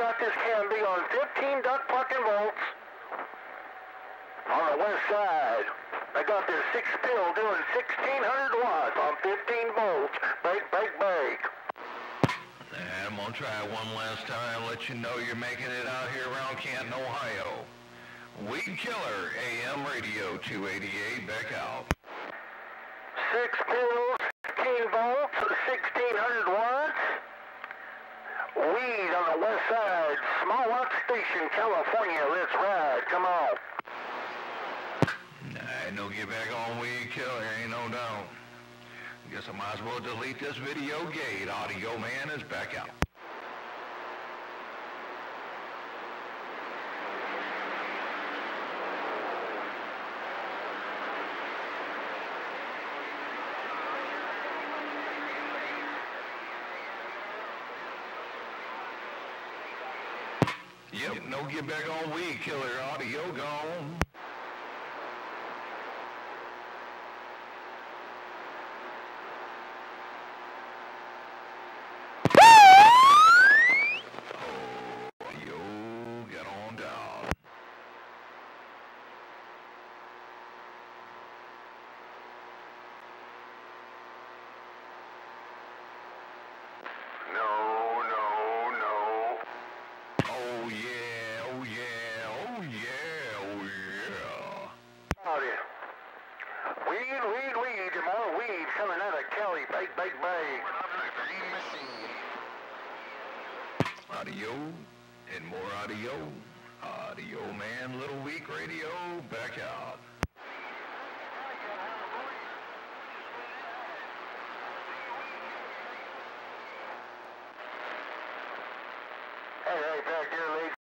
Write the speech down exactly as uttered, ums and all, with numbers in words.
got this Canby on fifteen duck fucking volts on the west side. I got this six pill doing sixteen hundred watts on fifteen volts. Break, break, break. I'm gonna try it one last time, let you know you're making it out here around Canton, Ohio. Weed Killer, A M Radio two eighty-eight, back out. Six pills, fifteen volts, sixteen hundred watts. Weed on the west side, Small Rock Station, California. Let's ride. Come on. Nah, no get back on Weed Killer, ain't no doubt. Guess I might as well delete this video gate. Audio Man is back out. Yep, no get back on Weed Killer. Audio gone. Audio, get on down. No, no, no. Oh yeah, oh yeah, oh yeah, oh yeah. Howdy. Weed, weed, weed, and more weed coming out of Kelly. Bake, bake, bake. Audio and more audio. Audio Man, Little Weak Radio, back out. Hey, hey, back there, lady.